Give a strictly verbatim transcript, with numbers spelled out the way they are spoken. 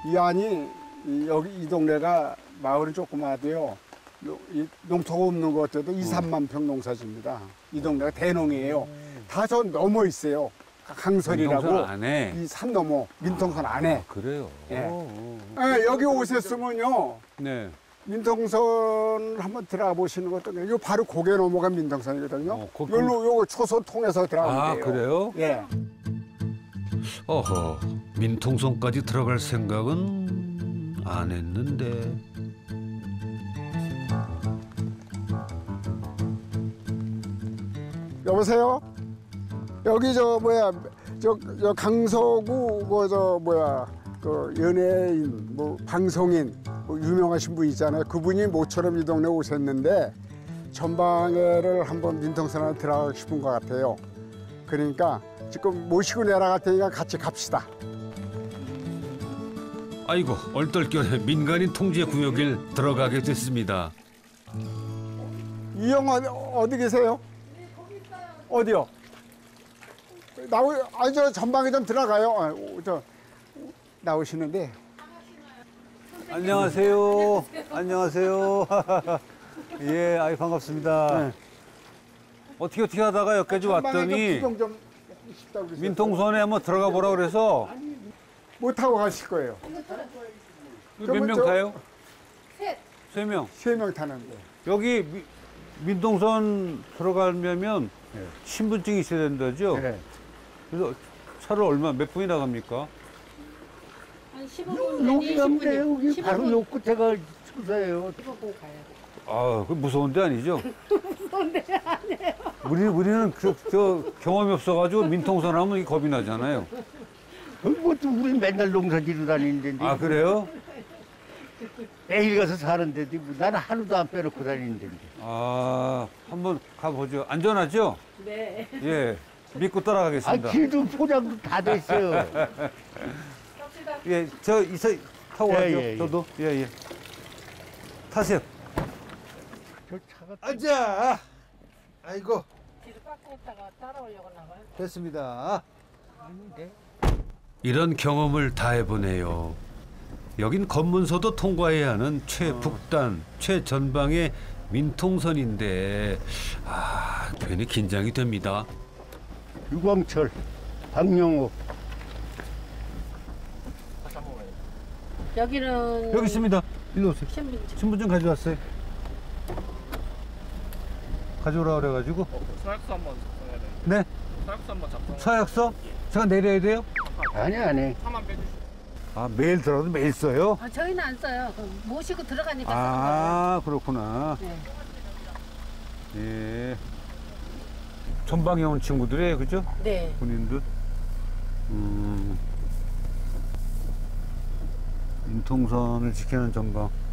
이 안이 이, 여기 이 동네가 마을은 조그마도요. 이 농토가 없는 것 같아도 이, 삼만 평 농사지입니다. 이 동네가 대농이에요. 다 저 넘어 있어요. 강설이라고 안에. 이 산 넘어 민통선 안에. 아, 그래요. 예. 오, 오. 예, 여기 오셨으면요. 네. 민통선 한번 들어가 보시는 것도 요 바로 고개 넘어간 민통선이거든요. 어, 거- 여기로 요 초소 통해서 들어가면 아, 돼요. 그래요? 예. 어허, 민통선까지 들어갈 생각은 안 했는데. 여보세요? 여기 저 뭐야 저, 저 강서구 그 저 뭐야 그 연예인 뭐 방송인 뭐 유명하신 분 있잖아요. 그분이 모처럼 이 동네 오셨는데 전방에를 한번 민통선 안에 들어가고 싶은 것 같아요. 그러니까 지금 모시고 내려갈 테니까 같이 갑시다. 아이고, 얼떨결에 민간인 통제 구역을 들어가게 됐습니다. 이 형 어디, 어디 계세요? 어디요? 나오, 아, 저 전방에 좀 들어가요. 아, 저 나오시는데. 안녕하세요. 안녕하세요. 예, 아이 반갑습니다. 네. 어떻게 어떻게 하다가 여기까지 전방에 좀 왔더니 구경 좀 싶다고 그러셨어요. 민통선에 한번 들어가 보라 그래서 못 타고 가실 거예요. 몇 명 저- 타요? 셋. 세 명. 세 명 타는데. 여기 미, 민통선 들어가려면 네. 신분증이 있어야 된다죠? 네. 그래서 차를 얼마 몇 분이 나갑니까? 한 십오 분 여기 가면 돼요. 여기 십오 바로 분 요 끝에가 수사예요. 십오 분 가요. 아, 그 무서운 데 아니죠? 무서운 데 아니에요. 우리 우리는 그, 저 경험이 없어가지고 민통선 하면 이 겁이 나잖아요. 뭐또 우리 맨날 농사 지러 다니는데. 아 그래요? 매일 가서 사는데도 뭐 나는 하루도 안 빼놓고 다니는데. 아 한번 가보죠. 안전하죠? 네. 예, 믿고 아 따라가겠습니다. 길도 포장도 다 됐어요. 갑시다. 예, 저 이서 타고 예, 가죠. 예, 예. 저도 예 예. 타세요. 저 차가 앉아. 아이고 뒤로 깎였다가 따라오려고 나가요. 됐습니다. 아닌데. 이런 경험을 다 해보네요. 여긴 검문소도 통과해야 하는 최북단, 최전방의 민통선인데 아, 괜히 긴장이 됩니다. 유광철, 박영호. 여기는 여기 있습니다. 일로 오세요. 신분증. 신분증 가져왔어요. 가져오라 그래가지고. 서약서 한번 작성해야 돼요. 네. 서약서 한번 작성. 서약서? 제가 내려야 돼요? 아니 아니. 차만 빼주시고. 아 매일 들어도 매일 써요? 아, 저희는 안 써요. 그 모시고 들어가니까 아 그렇구나. 쓰는 거예요. 네. 예. 전방에 온 친구들이에요, 그죠? 네. 군인들. 음. 민통선을 지키는 전방.